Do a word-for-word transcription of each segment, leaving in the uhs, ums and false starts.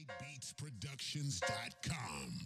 beats productions dot com.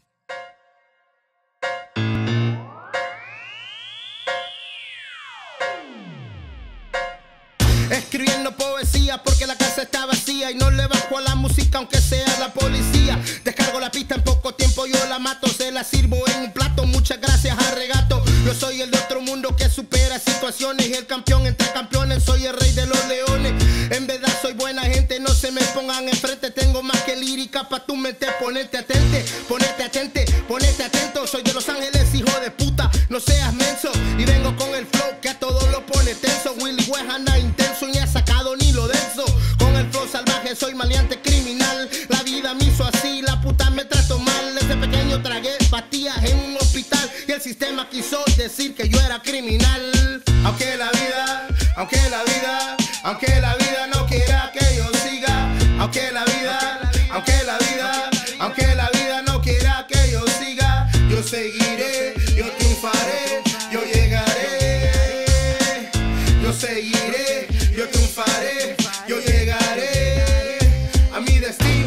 Escribiendo poesía porque la casa está vacía y no le bajo a la música aunque sea la policía. Descargo la pista en poco tiempo, yo la mato, se la sirvo en un plato. Muchas gracias a Regato. Yo soy el de otro mundo que supera situaciones y el campeón entre campeones. Soy el rey de los leones. En verdad soy buena gente, no se me pongan enfrente. Tengo más que lírica pa' tu mente. Ponete atente, ponete atente, ponete atento. Soy de Los Ángeles, hijo de puta, no seas menso. Y vengo con el flow que a todos lo pone tenso. Willy West anda intenso, ni ha sacado ni lo denso. Con el flow salvaje soy maleante criminal. La vida me hizo así, la puta me trató mal. Desde pequeño tragué pastillas en un hospital y el sistema quiso decir que yo era criminal. Aunque la vida, aunque la vida, aunque la vida no quiera que yo siga. Aunque la vida, aunque la vida, aunque la vida no quiera que yo siga. Yo seguiré, yo triunfaré, yo llegaré. Yo seguiré, yo triunfaré, yo llegaré a mi destino.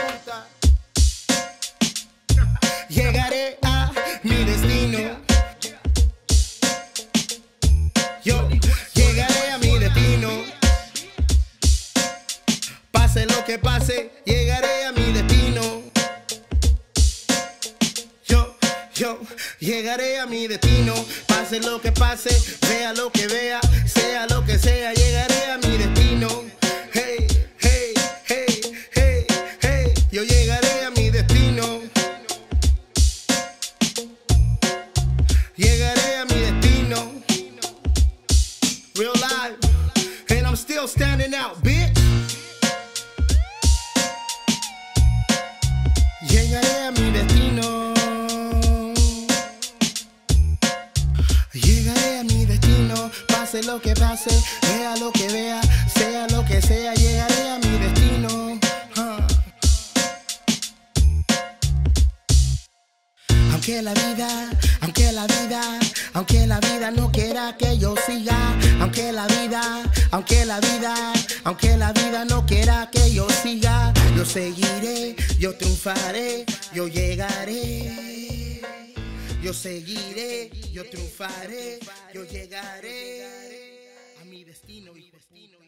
Llegaré a mi destino. Yo llegaré a mi destino. Pase lo que pase, llegaré a mi destino. Yo, yo llegaré a mi destino. Pase lo que pase, vea lo que vea, sea lo que sea, llegaré a mi destino. Hey, hey, hey, hey, hey, yo llegaré a mi destino. Llegaré a mi destino. Real life, and I'm still standing out, bitch. Llegaré a mi destino. Llegaré a mi destino. Pase lo que pase, vea lo que vea, sea lo que sea, llegaré a mi destino. Huh. Aunque la vida, aunque la vida, aunque la vida no quiera que yo siga. Aunque la vida, aunque la vida, aunque la vida no quiera que yo siga. Yo seguiré, yo triunfaré, yo llegaré. Yo seguiré, yo triunfaré, yo llegaré a mi destino, hijo.